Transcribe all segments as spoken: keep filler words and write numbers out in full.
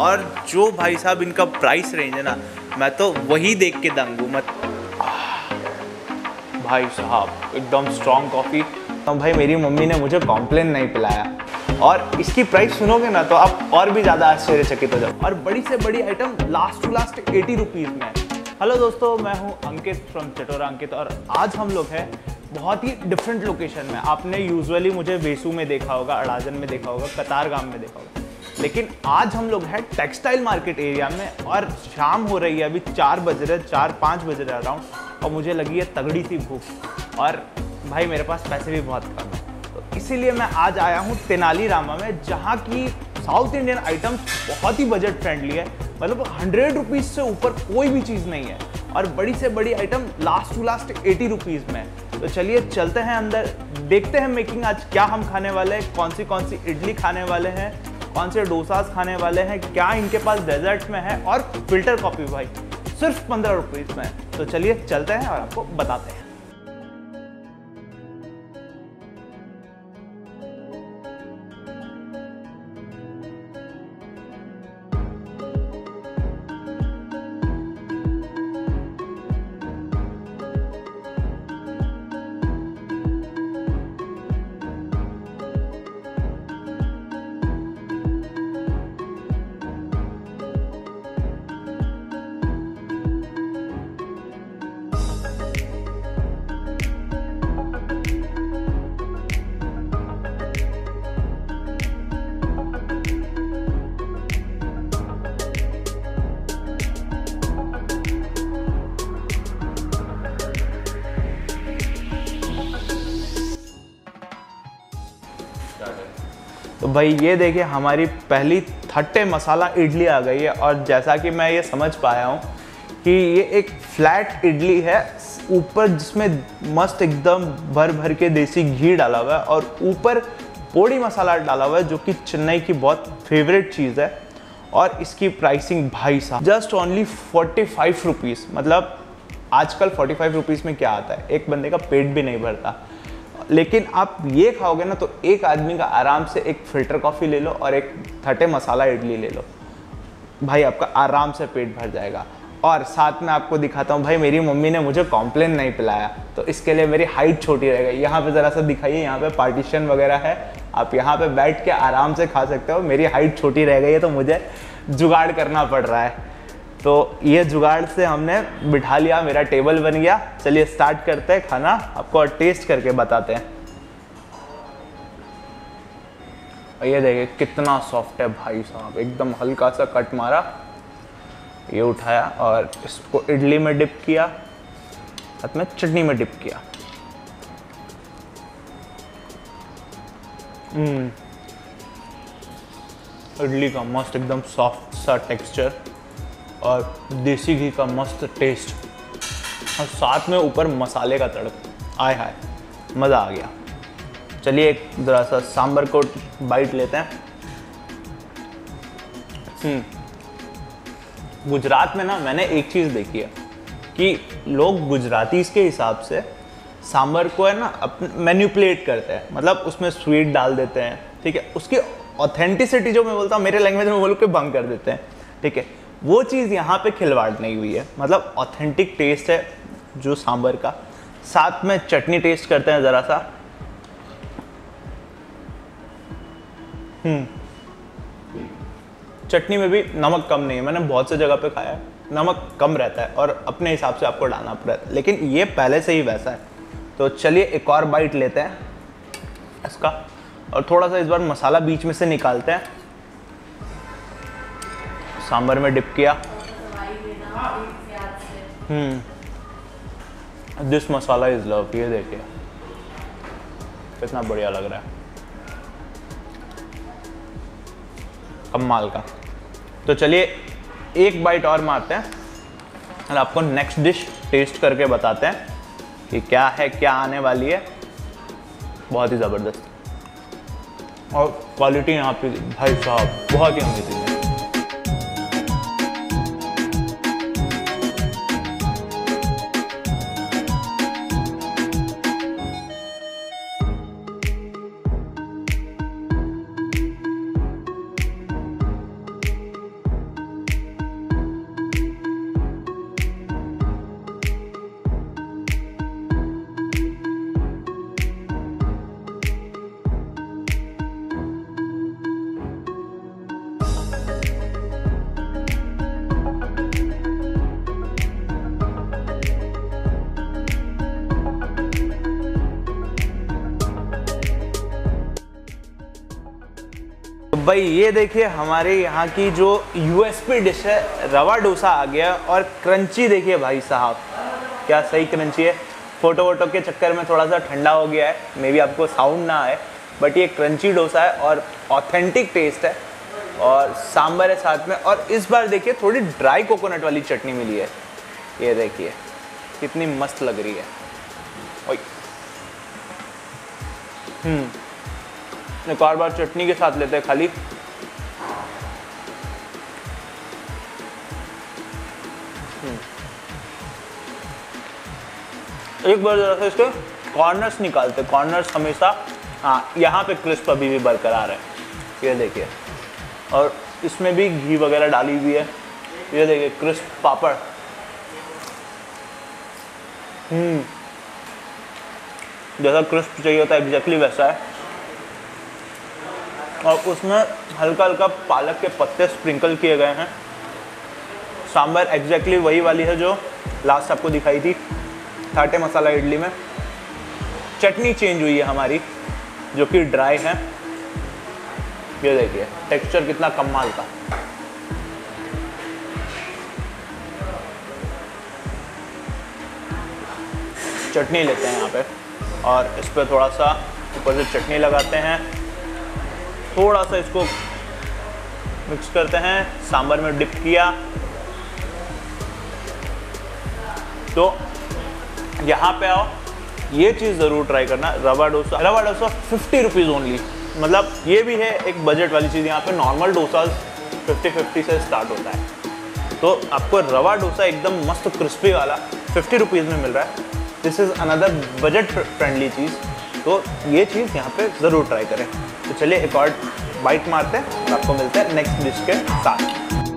और जो भाई साहब इनका प्राइस रेंज है ना, मैं तो वही देख के दंग हूँ। मत भाई साहब एकदम स्ट्रॉन्ग कॉफ़ी। तो भाई मेरी मम्मी ने मुझे कॉम्प्लेन नहीं पिलाया, और इसकी प्राइस सुनोगे ना तो आप और भी ज़्यादा आश्चर्यचकित हो जाओ। और बड़ी से बड़ी item last to last eighty rupees में है। हेलो दोस्तों, मैं हूं अंकित फ्रॉम चटोरा अंकित, और आज हम लोग हैं बहुत ही डिफरेंट लोकेशन में। आपने यूजुअली मुझे वेसू में देखा होगा, अड़ाजन में देखा होगा, कतारगाम में देखा होगा, लेकिन आज हम लोग हैं टेक्सटाइल मार्केट एरिया में। और शाम हो रही है, अभी चार बज रहे चार पाँच बज रहे अराउंड, और मुझे लगी है तगड़ी सी भूख, और भाई मेरे पास पैसे भी बहुत कम है। तो इसीलिए मैं आज आया हूँ तेनालीरामा में, जहाँ की साउथ इंडियन आइटम्स बहुत ही बजट फ्रेंडली है। मतलब हंड्रेड रुपीज़ से ऊपर कोई भी चीज़ नहीं है, और बड़ी से बड़ी item last to last eighty rupees में। तो चलिए चलते हैं अंदर, देखते हैं मेकिंग आज क्या हम खाने वाले हैं, कौन सी कौन सी इडली खाने वाले हैं, कौन से डोसास खाने वाले हैं, क्या इनके पास डेजर्ट में है, और फिल्टर कॉफ़ी भाई सिर्फ पंद्रह रुपीज़ में। तो चलिए चलते हैं और आपको बताते हैं। तो भाई ये देखिए, हमारी पहली थट्टे मसाला इडली आ गई है। और जैसा कि मैं ये समझ पाया हूँ कि ये एक फ्लैट इडली है, ऊपर जिसमें मस्त एकदम भर भर के देसी घी डाला हुआ है, और ऊपर पोड़ी मसाला डाला हुआ है, जो कि चेन्नई की बहुत फेवरेट चीज़ है। और इसकी प्राइसिंग भाई साहब just only forty five rupees. मतलब आजकल फोर्टी फाइव रुपीज़ में क्या आता है, एक बंदे का पेट भी नहीं भरता। लेकिन आप ये खाओगे ना तो एक आदमी का आराम से एक फ़िल्टर कॉफ़ी ले लो और एक थट्टे मसाला इडली ले लो, भाई आपका आराम से पेट भर जाएगा। और साथ में आपको दिखाता हूँ, भाई मेरी मम्मी ने मुझे कॉम्प्लेन नहीं पिलाया, तो इसके लिए मेरी हाइट छोटी रह गई। यहाँ पे ज़रा सा दिखाइए, यहाँ पे पार्टीशन वगैरह है, आप यहाँ पे बैठ के आराम से खा सकते हो। मेरी हाइट छोटी रह गई है तो मुझे जुगाड़ करना पड़ रहा है। तो ये जुगाड़ से हमने बिठा लिया, मेरा टेबल बन गया। चलिए स्टार्ट करते हैं खाना, आपको टेस्ट करके बताते हैं। और ये देखिए कितना सॉफ्ट है भाई साहब, एकदम हल्का सा कट मारा, ये उठाया और इसको इडली में डिप किया, साथ में चटनी में डिप किया। हम्म इडली का मस्त एकदम सॉफ्ट सा टेक्सचर, और देसी घी का मस्त टेस्ट, और साथ में ऊपर मसाले का तड़का, आय हाय मज़ा आ गया। चलिए एक ज़रा सा सांभर को बाइट लेते हैं। हम्म गुजरात में ना मैंने एक चीज़ देखी है कि लोग गुजराती के हिसाब से सांभर को है ना अपने मैनिपुलेट करते हैं, मतलब उसमें स्वीट डाल देते हैं, ठीक है। उसकी ऑथेंटिसिटी जो मैं बोलता हूँ मेरे लैंग्वेज में बोल के भंग कर देते हैं, ठीक है। वो चीज़ यहाँ पे खिलवाड़ नहीं हुई है, मतलब ऑथेंटिक टेस्ट है जो सांभर का। साथ में चटनी टेस्ट करते हैं ज़रा सा। हम्म चटनी में भी नमक कम नहीं है, मैंने बहुत से जगह पे खाया है नमक कम रहता है, और अपने हिसाब से आपको डालना पड़ता है, लेकिन ये पहले से ही वैसा है। तो चलिए एक और बाइट लेते हैं इसका, और थोड़ा सा इस बार मसाला बीच में से निकालते हैं। सांभर में डिप किया। Hmm this masala is love, ये देखिए कितना बढ़िया लग रहा है, कमाल का। तो चलिए एक बाइट और मारते हैं और आपको नेक्स्ट डिश टेस्ट करके बताते हैं कि क्या है, क्या आने वाली है। बहुत ही ज़बरदस्त, और क्वालिटी यहाँ पे भाई साहब बहुत ही अमेजिंग है। भाई ये देखिए हमारे यहाँ की जो यूएसपी डिश है, रवा डोसा आ गया। और क्रंची देखिए भाई साहब, क्या सही क्रंची है। फोटो वोटो के चक्कर में थोड़ा सा ठंडा हो गया है, मे बी आपको साउंड ना आए, बट ये क्रंची डोसा है और ऑथेंटिक टेस्ट है। और सांभर है साथ में। और इस बार देखिए थोड़ी ड्राई कोकोनट वाली चटनी मिली है, ये देखिए कितनी मस्त लग रही है। ओए हम्म एक और बार चटनी के साथ लेते हैं खाली। एक बार जरा सा इसके कॉर्नर्स निकालते, कॉर्नर्स हमेशा, हाँ यहाँ पे क्रिस्प अभी भी बरकरार है, ये देखिए। और इसमें भी घी वगैरह डाली हुई है, ये देखिए क्रिस्प पापड़। हम्म जैसा क्रिस्प चाहिए होता है एग्जैक्टली वैसा है। और उसमें हल्का हल्का पालक के पत्ते स्प्रिंकल किए गए हैं। सांभर एग्जैक्टली वही वाली है जो लास्ट आपको दिखाई थी थाटे मसाला इडली में। चटनी चेंज हुई है हमारी, जो कि ड्राई है। ये देखिए टेक्सचर कितना कमाल का। चटनी लेते हैं यहाँ पे और इस पर थोड़ा सा ऊपर से चटनी लगाते हैं, थोड़ा सा इसको मिक्स करते हैं, सांभर में डिप किया। तो यहाँ पे आओ, ये चीज़ ज़रूर ट्राई करना, रवा डोसा। रवा डोसा फिफ्टी रुपीज़ ओनली, मतलब ये भी है एक बजट वाली चीज़। यहाँ पे नॉर्मल डोसा फिफ्टी फिफ्टी से स्टार्ट होता है, तो आपको रवा डोसा एकदम मस्त क्रिस्पी वाला फिफ्टी रुपीज़ में मिल रहा है। This is another budget friendly चीज़, तो ये चीज़ यहाँ पे ज़रूर ट्राई करें। तो चलिए एक और बाइट मारते हैं और आपको मिलते हैं नेक्स्ट डिश के साथ।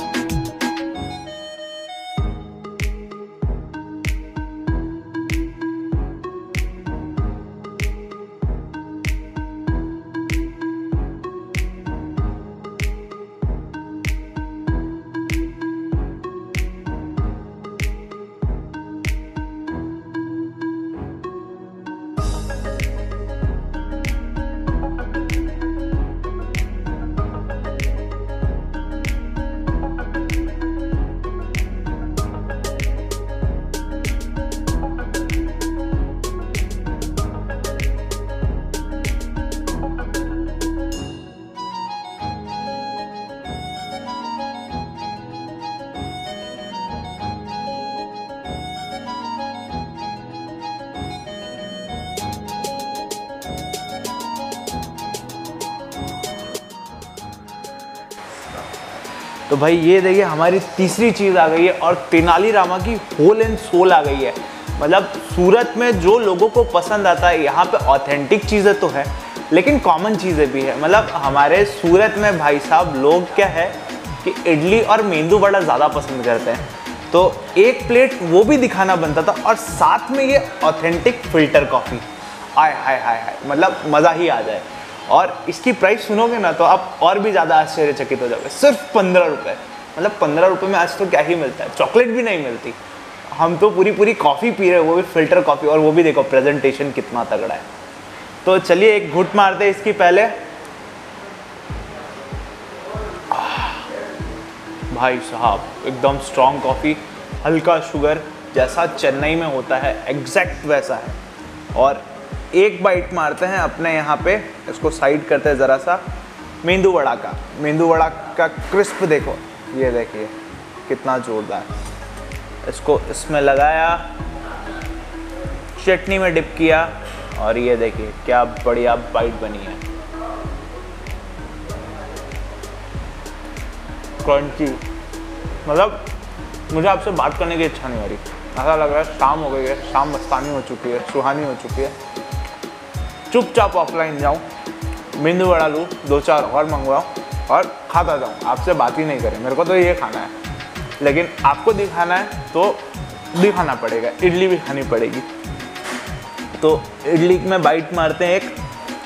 तो भाई ये देखिए हमारी तीसरी चीज़ आ गई है और तेनालीरामा की होल एंड सोल आ गई है। मतलब सूरत में जो लोगों को पसंद आता है, यहाँ पे ऑथेंटिक चीज़ें तो है लेकिन कॉमन चीज़ें भी है। मतलब हमारे सूरत में भाई साहब लोग क्या है कि इडली और मेंदू वड़ा ज़्यादा पसंद करते हैं, तो एक प्लेट वो भी दिखाना बनता था और साथ में ये ऑथेंटिक फ़िल्टर कॉफ़ी। आय हाय हाय हाय, मतलब मज़ा ही आ जाए। और इसकी प्राइस सुनोगे ना तो आप और भी ज़्यादा आश्चर्यचकित हो जाओगे। सिर्फ पंद्रह रुपये, मतलब पंद्रह रुपये में आज तो क्या ही मिलता है, चॉकलेट भी नहीं मिलती। हम तो पूरी पूरी कॉफ़ी पी रहे हैं, वो भी फ़िल्टर कॉफ़ी, और वो भी देखो प्रेजेंटेशन कितना तगड़ा है। तो चलिए एक घुट मारते हैं इसकी पहले। भाई साहब एकदम स्ट्रॉन्ग कॉफ़ी, हल्का शुगर, जैसा चेन्नई में होता है एग्जैक्ट वैसा है। और एक बाइट मारते हैं अपने यहाँ पे, इसको साइड करते हैं ज़रा सा मेंदू वड़ा का। मेंदू वड़ा का क्रिस्प देखो, ये देखिए कितना जोरदार। इसको इसमें लगाया, चटनी में डिप किया और ये देखिए क्या बढ़िया बाइट बनी है, क्रंची। मतलब मुझे आपसे बात करने की इच्छा नहीं हो रही, ऐसा लग रहा है शाम हो गई है, शाम मस्तानी हो चुकी है, सुहानी हो चुकी है। चुपचाप ऑफलाइन जाऊँ, मेंदू वड़ा लूँ, दो चार और मंगवाऊँ और खाता जाऊँ, आपसे बात ही नहीं करें। मेरे को तो ये खाना है, लेकिन आपको दिखाना है तो दिखाना पड़ेगा, इडली भी खानी पड़ेगी। तो इडली में बाइट मारते हैं एक।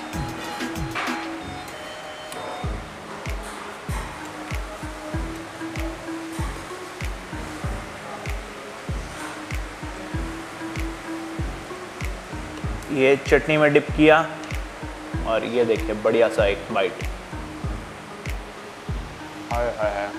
ये चटनी में डिप किया और ये देखिए बढ़िया सा एक बाइट। हाय हाय हाय,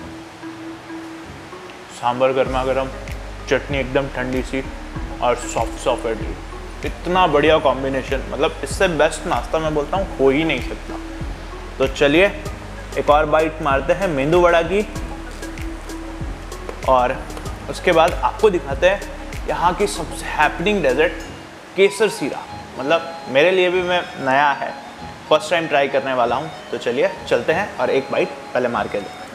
सांभर गर्मा गर्म, चटनी एकदम ठंडी सी और सॉफ्ट सॉफ्ट इडली, इतना बढ़िया कॉम्बिनेशन, मतलब इससे बेस्ट नाश्ता मैं बोलता हूँ हो ही नहीं सकता। तो चलिए एक और बाइट मारते हैं मेंदू वड़ा की, और उसके बाद आपको दिखाते हैं यहाँ की सबसे हैपनिंग डेजर्ट केसर सीरा। मतलब मेरे लिए भी मैं नया है, फर्स्ट टाइम ट्राई करने वाला हूँ। तो चलिए चलते हैं और एक बाइट पहले मार के देखते हैं।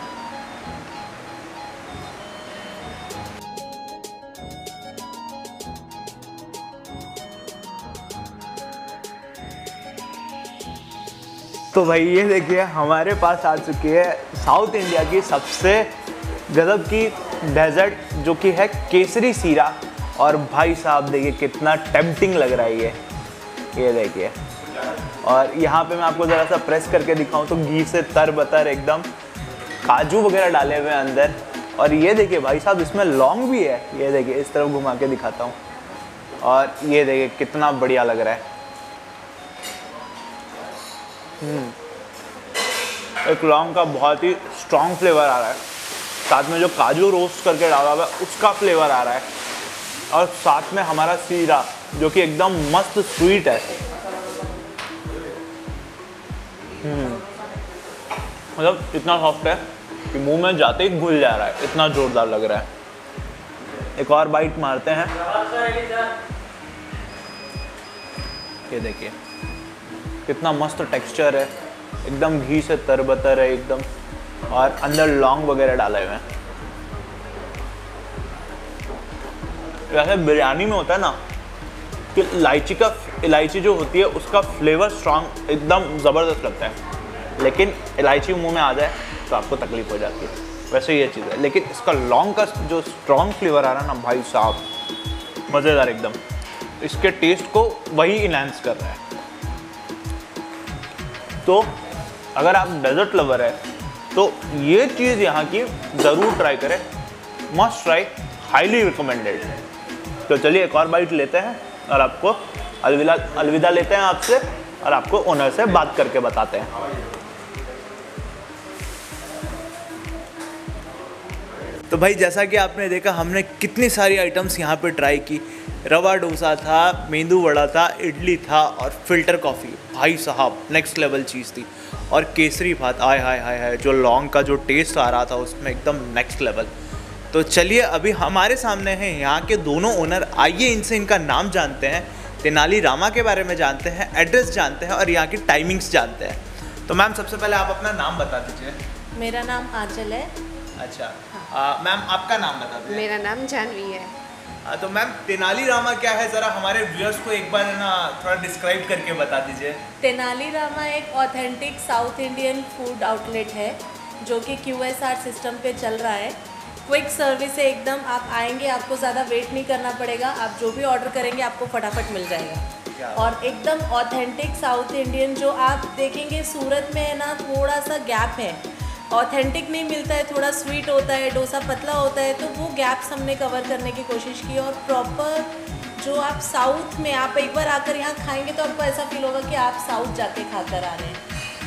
तो भाई ये देखिए हमारे पास आ चुकी है साउथ इंडिया की सबसे गजब की डेजर्ट जो कि है केसरी सीरा। और भाई साहब देखिए कितना टेम्पटिंग लग रहा है ये ये देखिए। और यहाँ पे मैं आपको ज़रा सा प्रेस करके दिखाऊं तो घी से तर बतर एकदम काजू वगैरह डाले हुए हैं अंदर। और ये देखिए भाई साहब इसमें लौंग भी है, ये देखिए इस तरफ घुमा के दिखाता हूँ। और ये देखिए कितना बढ़िया लग रहा है। एक लौंग का बहुत ही स्ट्रॉन्ग फ्लेवर आ रहा है, साथ में जो काजू रोस्ट करके डाला हुआ है उसका फ्लेवर आ रहा है, और साथ में हमारा सीरा जो कि एकदम मस्त स्वीट है। मतलब इतना सॉफ्ट है कि मुंह में जाते ही घुल जा रहा है, इतना जोरदार लग रहा है। एक और बाइट मारते हैं। ये देखिए कितना मस्त टेक्सचर है, एकदम घी से तरबतर है एकदम, और अंदर लौंग वगैरह डाले हुए हैं। वैसे बिरयानी में होता है ना कि इलायची का इलायची जो होती है उसका फ्लेवर स्ट्रॉन्ग एकदम ज़बरदस्त लगता है, लेकिन इलायची मुंह में आ जाए तो आपको तकलीफ हो जाती है, वैसे ये चीज़ है। लेकिन इसका लौंग का जो स्ट्रॉन्ग फ्लेवर आ रहा है ना भाई साहब, मज़ेदार एकदम, इसके टेस्ट को वही इनहेंस कर रहा है। तो अगर आप डेजर्ट लवर है तो ये चीज़ यहाँ की ज़रूर ट्राई करें, मस्ट ट्राई, हाईली रिकमेंडेड। तो चलिए एक और बाइट लेते हैं और आपको अलविदा अलविदा लेते हैं आपसे, और आपको ओनर से बात करके बताते हैं। तो भाई जैसा कि आपने देखा हमने कितनी सारी आइटम्स यहाँ पे ट्राई की। रवा डोसा था, मेंदू वड़ा था, इडली था और फिल्टर कॉफ़ी, भाई साहब नेक्स्ट लेवल चीज़ थी। और केसरी भात, आय हाय हाय हाय, जो लौंग का जो टेस्ट आ रहा था उसमें एकदम नेक्स्ट लेवल। तो चलिए अभी हमारे सामने हैं यहाँ के दोनों ओनर, आइए इनसे इनका नाम जानते हैं, तेनाली रामा के बारे में जानते हैं, एड्रेस जानते हैं और यहाँ की टाइमिंग्स जानते हैं। तो मैम सबसे पहले आप अपना नाम बता दीजिए। मेरा नाम आंचल है। अच्छा मैम आपका नाम बता दीजिए। मेरा नाम जानवी है। आ, तो मैम तेनाली रामा क्या है, ज़रा हमारे व्यूअर्स को एक बार ना थोड़ा डिस्क्राइब करके बता दीजिए। तेनाली रामा एक authentic South Indian food outlet है जो कि क्यू एस आर सिस्टम पे चल रहा है। क्विक सर्विस है एकदम, आप आएंगे आपको ज़्यादा वेट नहीं करना पड़ेगा, आप जो भी ऑर्डर करेंगे आपको फटाफट मिल जाएगा। और एकदम ऑथेंटिक साउथ इंडियन, जो आप देखेंगे सूरत में है ना थोड़ा सा गैप है, ऑथेंटिक नहीं मिलता है, थोड़ा स्वीट होता है, डोसा पतला होता है, तो वो गैप्स हमने कवर करने की कोशिश की। और प्रॉपर जो आप साउथ में, आप एक बार आकर यहाँ खाएंगे तो आपको ऐसा फील होगा कि आप साउथ जाके खाकर आ रहे हैं।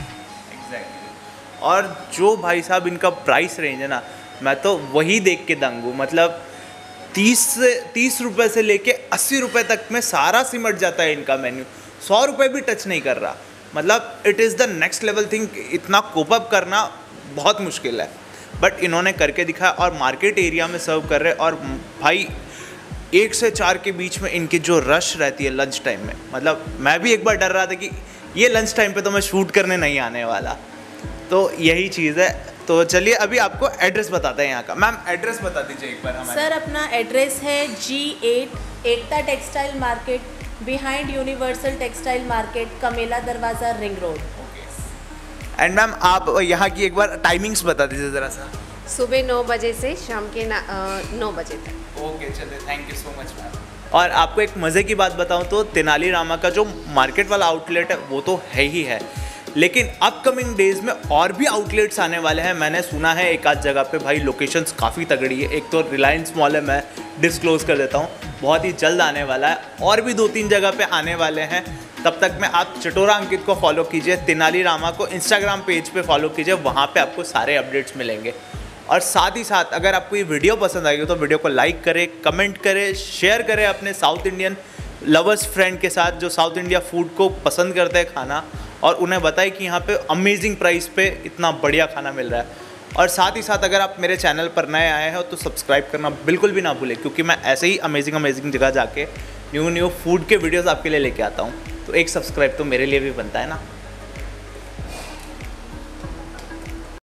एग्जैक्टली। और जो भाई साहब इनका प्राइस रेंज है ना, मैं तो वही देख के दंग हूँ। मतलब तीस से तीस रुपये से लेके अस्सी रुपये तक में सारा सिमट जाता है इनका मेन्यू, सौ रुपये भी टच नहीं कर रहा। मतलब it is the next level thing, इतना कोप अप करना बहुत मुश्किल है, बट इन्होंने करके दिखाया। और मार्केट एरिया में सर्व कर रहे, और भाई एक से चार के बीच में इनकी जो रश रहती है लंच टाइम में, मतलब मैं भी एक बार डर रहा था कि ये लंच टाइम पे तो मैं शूट करने नहीं आने वाला, तो यही चीज़ है। तो चलिए अभी आपको एड्रेस बताते हैं यहाँ का। मैम एड्रेस बता दीजिए एक बार हमारे। सर अपना एड्रेस है जी at Ekta textile market, behind universal textile market, Kamela Darwaza, ring road. And ma'am आप यहाँ की एक बार टाइमिंग्स बता दीजिए ज़रा सा। सुबह नौ बजे से शाम के नौ बजे तक। ओके चलिए, thank you so much ma'am. और आपको एक मज़े की बात बताऊँ तो तेनाली रामा का जो मार्केट वाला आउटलेट है वो तो है ही है, लेकिन अपकमिंग डेज़ में और भी आउटलेट्स आने वाले हैं। मैंने सुना है एक आध जगह पे भाई लोकेशंस काफ़ी तगड़ी है। एक तो रिलायंस मॉल है, मैं डिस्क्लोज़ कर देता हूँ, बहुत ही जल्द आने वाला है, और भी दो तीन जगह पे आने वाले हैं। तब तक में आप चटोरा अंकित को फॉलो कीजिए, तेनाली रामा को इंस्टाग्राम पेज पे फॉलो कीजिए, वहाँ पे आपको सारे अपडेट्स मिलेंगे। और साथ ही साथ अगर आपको ये वीडियो पसंद आएगी तो वीडियो को लाइक करें, कमेंट करें, शेयर करें अपने साउथ इंडियन लवर्स फ्रेंड के साथ जो साउथ इंडिया फूड को पसंद करते हैं खाना, और उन्हें बताएं कि यहाँ पे अमेजिंग प्राइस पे इतना बढ़िया खाना मिल रहा है। और साथ ही साथ अगर आप मेरे चैनल पर नए आए हो तो सब्सक्राइब करना बिल्कुल भी ना भूलें, क्योंकि मैं ऐसे ही अमेजिंग अमेजिंग जगह जाके न्यू न्यू फूड के वीडियोस आपके लिए लेके आता हूँ। तो एक सब्सक्राइब तो मेरे लिए भी बनता है ना।